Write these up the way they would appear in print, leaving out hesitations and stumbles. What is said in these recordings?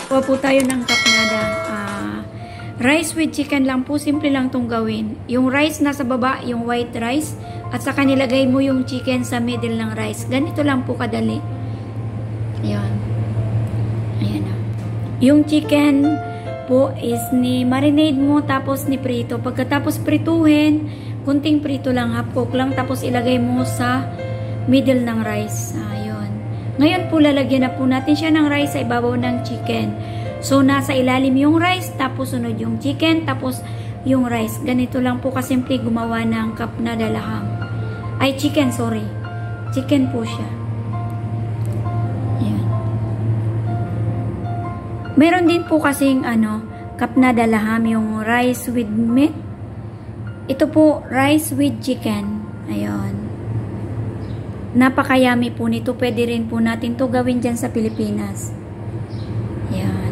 Kuha po tayo ng kapnada. Rice with chicken lang po. Simple lang itong gawin. Yung rice nasa baba, yung white rice. At saka nilagay mo yung chicken sa middle ng rice. Ganito lang po kadali. Ayan. Ayan na. Yung chicken po is ni marinade mo tapos ni prito. Pagkatapos prituhin, kunting prito lang, half cook lang. Tapos ilagay mo sa middle ng rice. Ayun. Ngayon po lalagyan na po natin siya ng rice sa ibabaw ng chicken. So, nasa ilalim yung rice, tapos sunod yung chicken, tapos yung rice. Ganito lang po kasimple gumawa ng kapnada laham. Ay, chicken, sorry. Chicken po siya. Yan. Meron din po kasing kapnada laham, yung rice with meat. Ito po, rice with chicken. Ayun. Napakayami po nito. Pwede rin po natin to gawin dyan sa Pilipinas. Yan.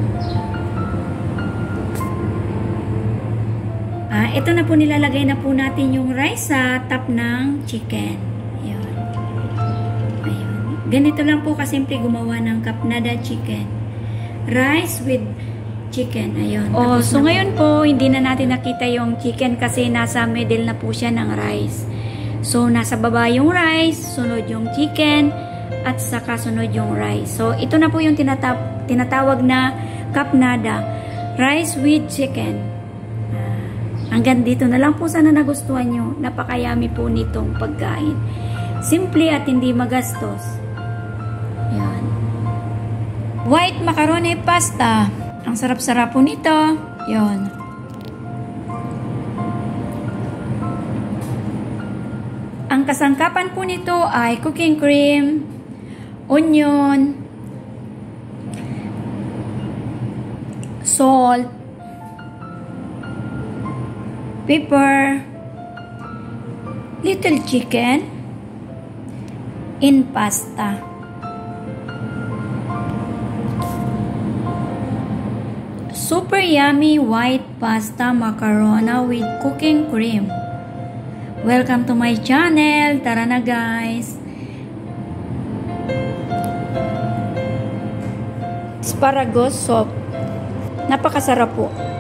Ito na po, nilalagay na po natin yung rice sa top ng chicken. Ayan. Ayan. Ganito lang po kasimple gumawa ng kapnada chicken. Rice with chicken. Ayan. So ngayon po, hindi na natin nakita yung chicken kasi nasa middle na po siya ng rice. So, nasa baba yung rice, sunod yung chicken, at saka sunod yung rice. So, ito na po yung tinatawag na kapnada. Rice with chicken. Hanggang dito na lang po, sana nagustuhan nyo. Napakayami po nitong pagkain. Simple at hindi magastos. Yan. White macaroni pasta. Ang sarap-sarap po nito. Yan. Ang kasangkapan po nito ay cooking cream, onion, salt, pepper, little chicken, in pasta. Super yummy white pasta macaroni with cooking cream. Welcome to my channel. Tara na guys. Asparagus soup. Napakasarap po.